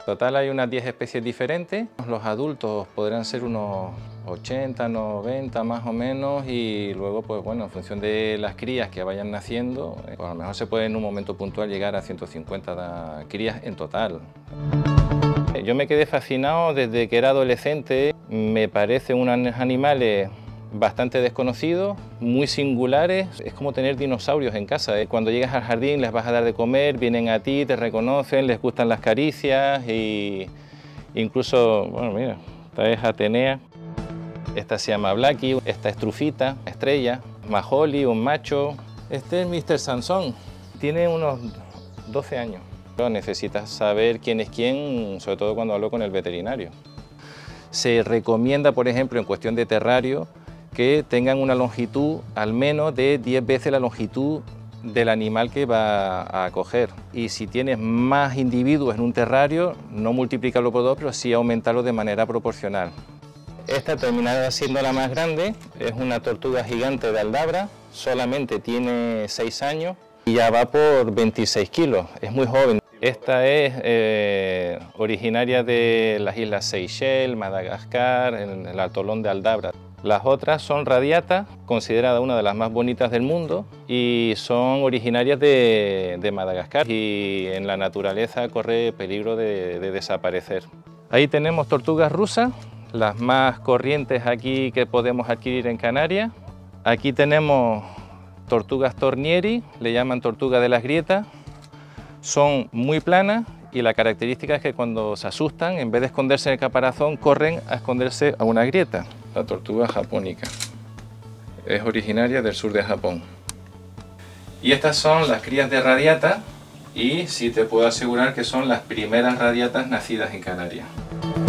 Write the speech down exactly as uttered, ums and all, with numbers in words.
En total hay unas diez especies diferentes. Los adultos podrán ser unos ochenta, noventa más o menos, y luego, pues bueno, en función de las crías que vayan naciendo, pues a lo mejor se puede en un momento puntual llegar a ciento cincuenta crías en total. Yo me quedé fascinado desde que era adolescente. Me parecen unos animales bastante desconocidos, muy singulares. Es como tener dinosaurios en casa, ¿eh? Cuando llegas al jardín les vas a dar de comer, vienen a ti, te reconocen, les gustan las caricias y incluso, bueno, mira, esta es Atenea, esta se llama Blackie, esta es Trufita, Estrella, Majoli, un macho. Este es míster Sansón, tiene unos doce años. Necesitas saber quién es quién, sobre todo cuando hablo con el veterinario. Se recomienda, por ejemplo, en cuestión de terrario, que tengan una longitud al menos de diez veces la longitud del animal que va a acoger. Y si tienes más individuos en un terrario, no multiplicarlo por dos, pero sí aumentarlo de manera proporcional. Esta terminará siendo la más grande, es una tortuga gigante de Aldabra, solamente tiene seis años y ya va por veintiséis kilos, es muy joven. Esta es eh, originaria de las islas Seychelles, Madagascar, en el atolón de Aldabra. Las otras son radiata, considerada una de las más bonitas del mundo, y son originarias de, de Madagascar y en la naturaleza corre peligro de, de desaparecer. Ahí tenemos tortugas rusas, las más corrientes aquí que podemos adquirir en Canarias. Aquí tenemos tortugas tornieri, le llaman tortuga de las grietas. Son muy planas y la característica es que cuando se asustan, en vez de esconderse en el caparazón, corren a esconderse a una grieta. La tortuga japónica es originaria del sur de Japón. Y estas son las crías de radiata y sí te puedo asegurar que son las primeras radiatas nacidas en Canarias.